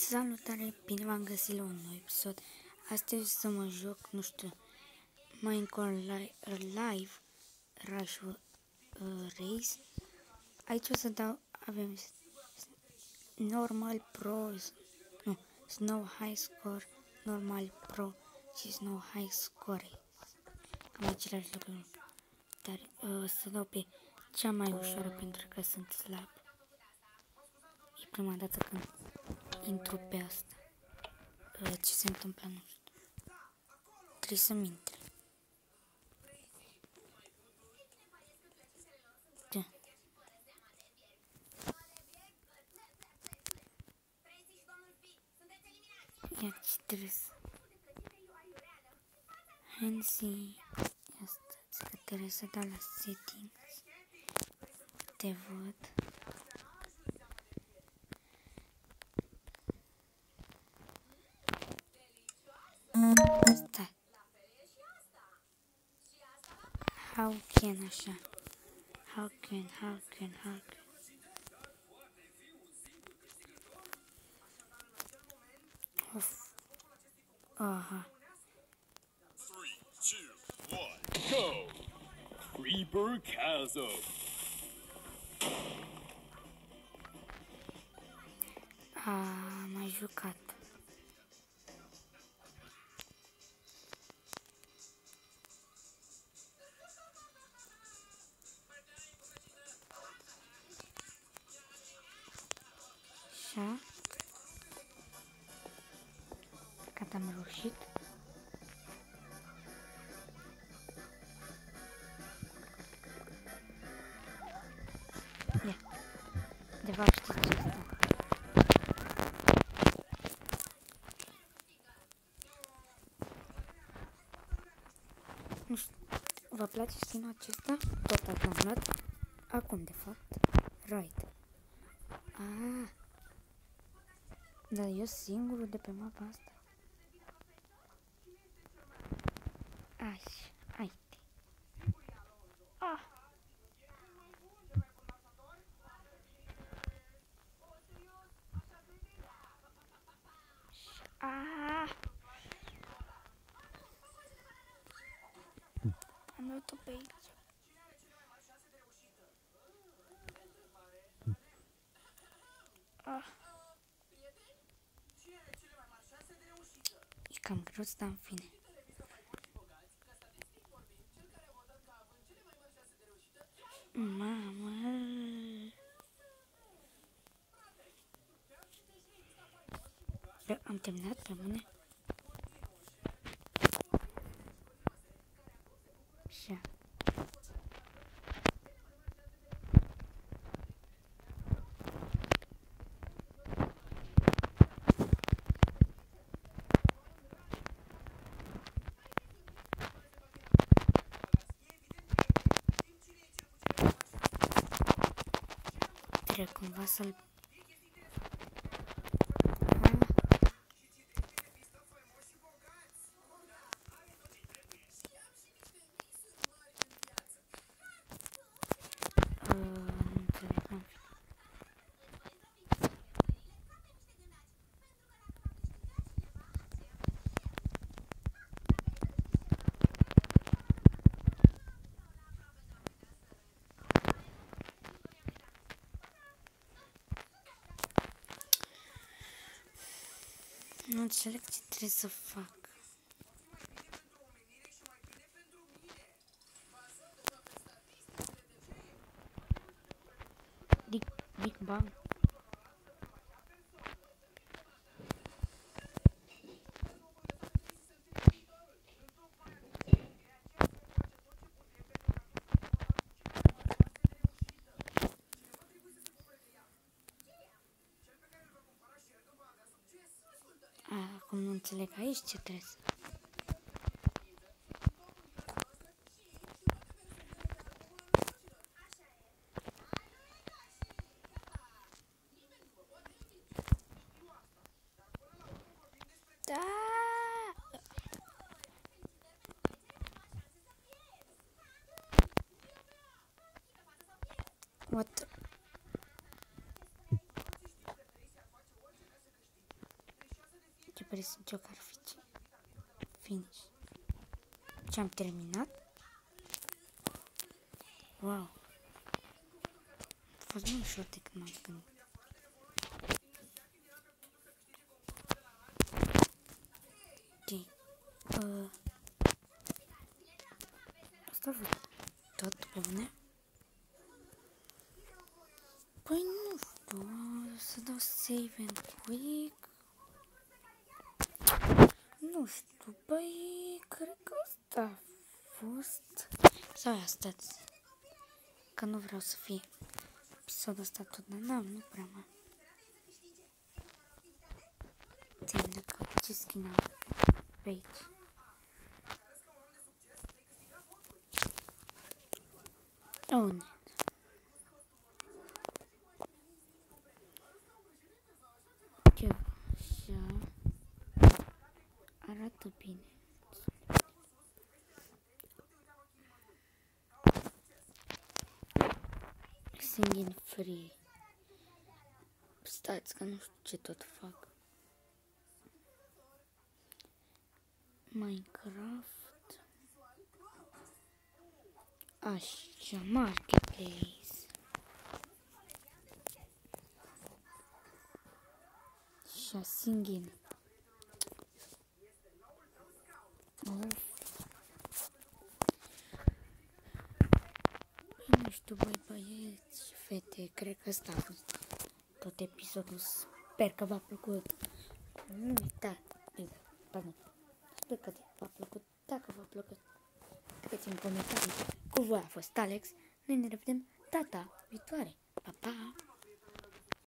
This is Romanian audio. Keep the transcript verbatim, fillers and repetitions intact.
Salutare, bine v-am găsit la un nou episod. Astăzi o să mă joc, nu știu, mai încolo live, live Rush uh, Race. Aici o să dau, avem Normal Pro, nu, Snow High Score, Normal Pro și Snow High Score. Cam același lucru. Dar uh, o să dau pe cea mai ușoară pentru că sunt slab. E prima dată când intru pe asta. Ce se întâmplă, nu știu. Trebuie să-mi intri. Da. Ia ce trebuie să... Hansi... Asta, că trebuie să dau la settings. Te văd. Asta. How can așa? How can, how can, how can? Of. Aha. three, two, one, go! Creeper Chasm. Am mai jucat. Așa. Gata, am reușit. Ia. De fapt știți ce asta. Nu știu. Vă place skin-ul acesta? Tot ați downloadat? Acum, de fapt. Right. Ah. Dar eu singurul de pe mapa asta. Așa, haide. Ah. Ah. Am luat-o pe aici. Ah. E cam greu, dar în fine. Mamă! Eu am terminat, rămâne. Așa. Trebuie cumva să-l... Nu înțeleg ce trebuie să fac. Big, Big Bang. Acum nu înțeleg aici ce trebuie să... Da! What? presimt eu că ar fi finish. Ce am terminat? Wow! A fost mai ușor decât m-am gândit. Ok. Uh, asta a fost tot pe bune? Păi nu știu, să dau save and quick. Nu știu, băi, cred că asta a fost. Sau ia, stați. Că nu vreau să fie episodul ăsta tot, dar n-am, nu prea mă. Țin dacă ce skin am pe aici. Oh, net. Ce așa arată bine. Singing free. Stați că nu știu ce tot fac. Minecraft. Așa, marketplace. Așa, singing. Of. Nu știu, băi, băieți și fete, cred că ăsta a fost tot episodul. Sper că v-a plăcut. Nu uitați, pardon, sper că v-a plăcut. Dacă v-a plăcut, scrieți-mi în comentarii. Cu voi a fost Alex. Noi ne revedem data viitoare. Pa, pa!